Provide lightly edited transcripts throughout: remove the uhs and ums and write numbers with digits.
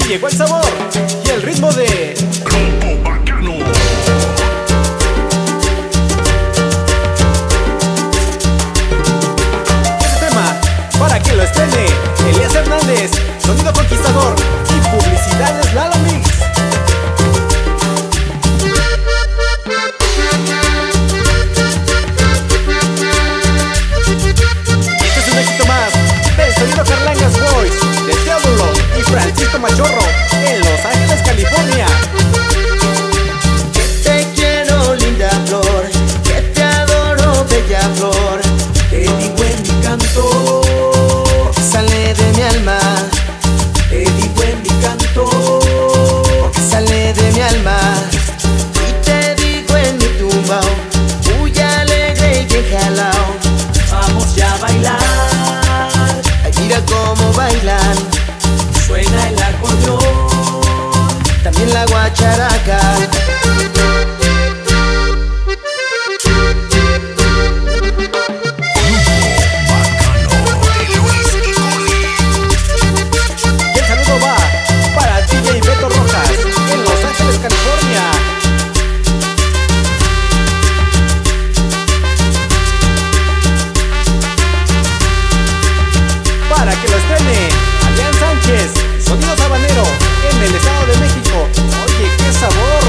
llegó el sabor y el ritmo de Combo Bacano. este tema para que lo estrene Elías Hernández, sonido conquistador y publicidades Lalo Mix. Este es un éxito más del sonido Carlangas Boys de Teodulo y Francisco Machorro en Los Ángeles, California. Que te quiero, linda flor, que te adoro, bella flor. Te digo en mi canto, que sale de mi alma. Te digo en mi canto, que sale de mi alma. Y te digo en mi tumba, muy alegre y bien jalao. Vamos ya a bailar, ay, mira cómo bailan. Suena el acordeón, también la guacharaca. Y el saludo va para DJ Beto Rojas en Los Ángeles, California. Para que lo estrene Adrián Sánchez, sonido sabanero en el Estado de México. Oye, qué sabor.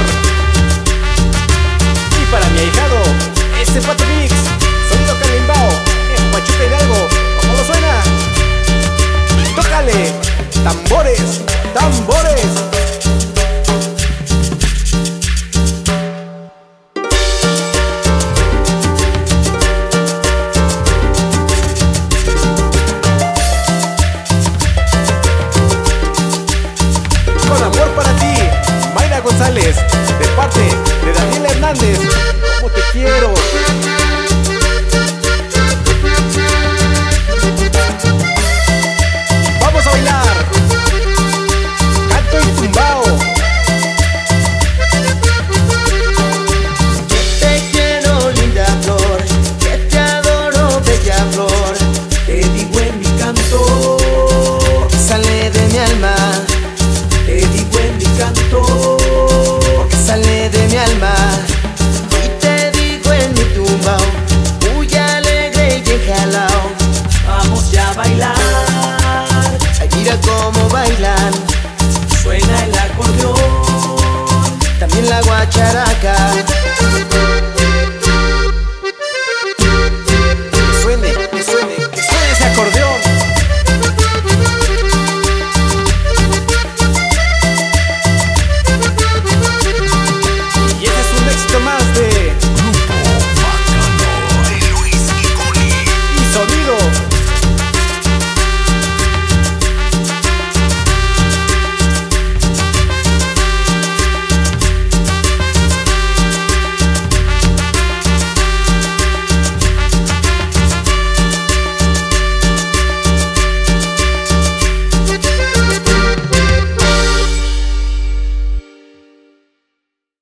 Y para mi ahijado, ese Pato Mix, sonido calimbao en Pachuca Hidalgo. ¿Cómo lo suena? Tócale, tambores, tambores.